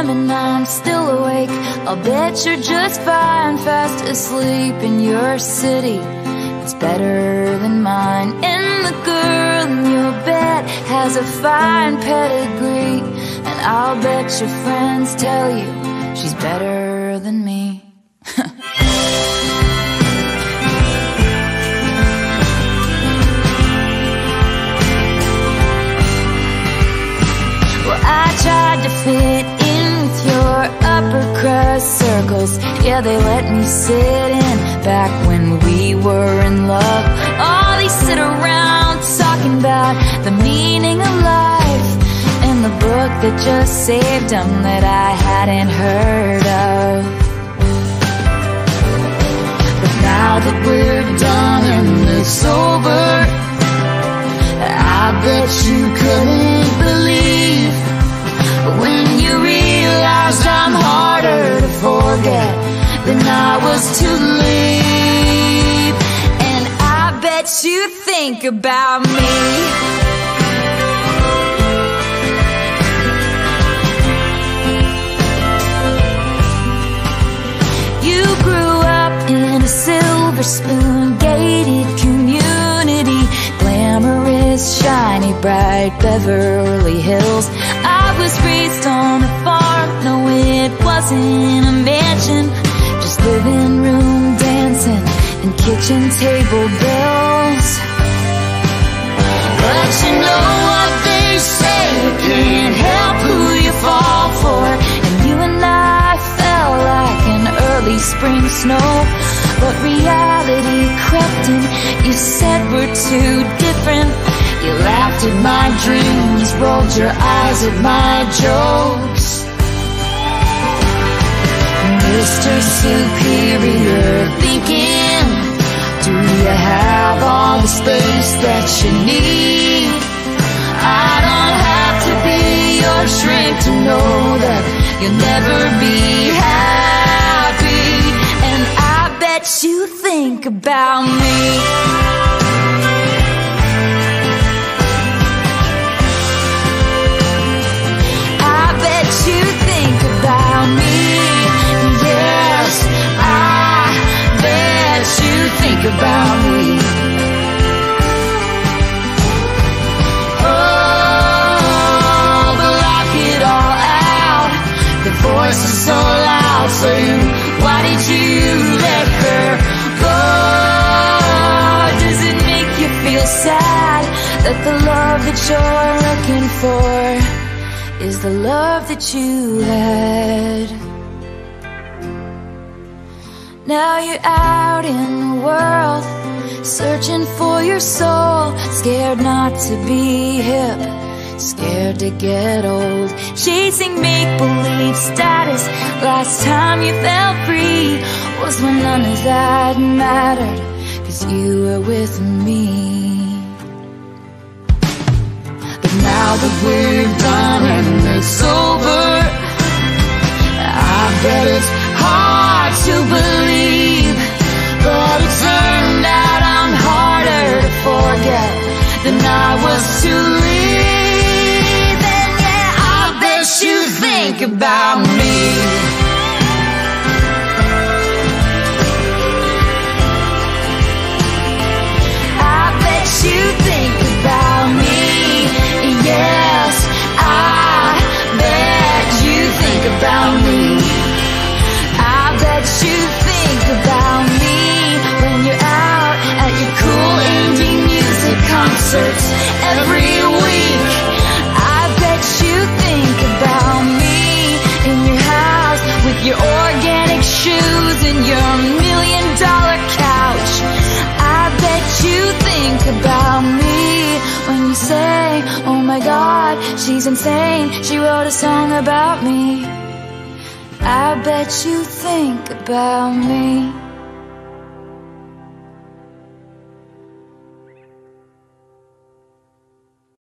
and I'm still awake. I'll bet you're just fine, fast asleep in your city. It's better than mine. And the girl in your bed has a fine pedigree, and I'll bet your friends tell you she's better than me. Well, I tried to fit in with your upper crust circles. Yeah, they let me sit in back when we were in love. Oh, they sit around talking about the meaning of life and the book that just saved them that I hadn't heard of. But now that we're done and it's over, I bet you couldn't believe when you realized I'm harder to forget than I was to leave. And I bet you think about me. You grew up in a silver spoon gated community, glamorous, shiny, bright Beverly Hills. I was raised on a farm, no it wasn't a mansion, just living room dancing and kitchen table bills. But you know what they say, you can't help who you fall for. And you and I fell like an early spring snow. But reality crept in, you said we're too different. You laughed at my dreams, rolled your eyes at my jokes. Mr. Superior thinking, do you have all the space that you need? I don't have to be your shrink to know that you'll never be happy. And I bet you think about me. About me. Oh, but lock it all out. The voice is so loud saying, why did you let her go? Does it make you feel sad that the love that you're looking for is the love that you had? Now you're out in the world, searching for your soul, scared not to be hip, scared to get old, chasing make-believe status. Last time you felt free was when none of that mattered, 'cause you were with me. But now that we're done and it's over, I bet it's hard to believe, but it turned out I'm harder to forget than I was to leave. And yeah, I bet you think about me. I bet you think about me. Yes, I bet you think about me. You think about me when you're out at your cool indie music concerts every week. I bet you think about me in your house with your organic shoes and your $1,000,000 couch. I bet you think about me when you say, oh my God, she's insane, she wrote a song about me. I bet you think about me.